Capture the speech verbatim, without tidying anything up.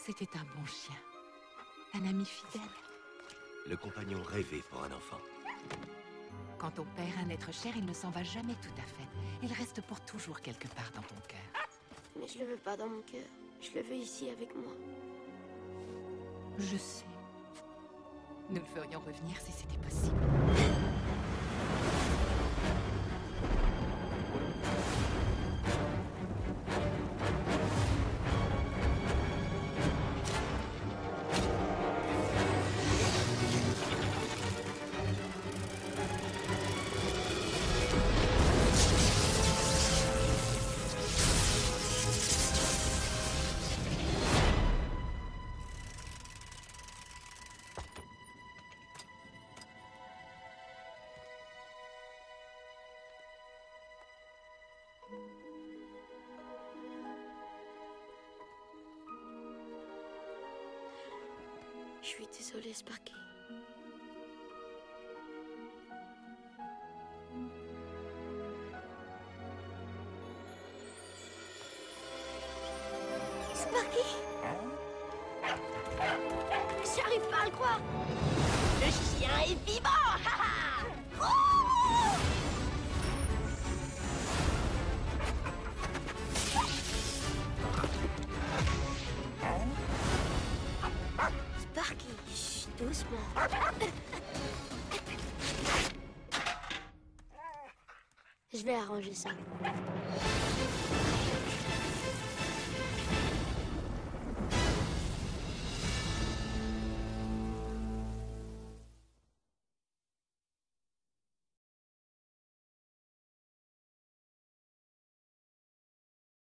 C'était un bon chien. Un ami fidèle. Le compagnon rêvé pour un enfant. Quand on perd un être cher, il ne s'en va jamais tout à fait. Il reste pour toujours quelque part dans ton cœur. Mais je le veux pas dans mon cœur. Je le veux ici avec moi. Je sais. Nous le ferions revenir si c'était possible. Je suis désolée, Sparky. Sparky! J'arrive pas à le croire! Le chien est vivant! Sparky, chut, doucement. Je vais arranger ça.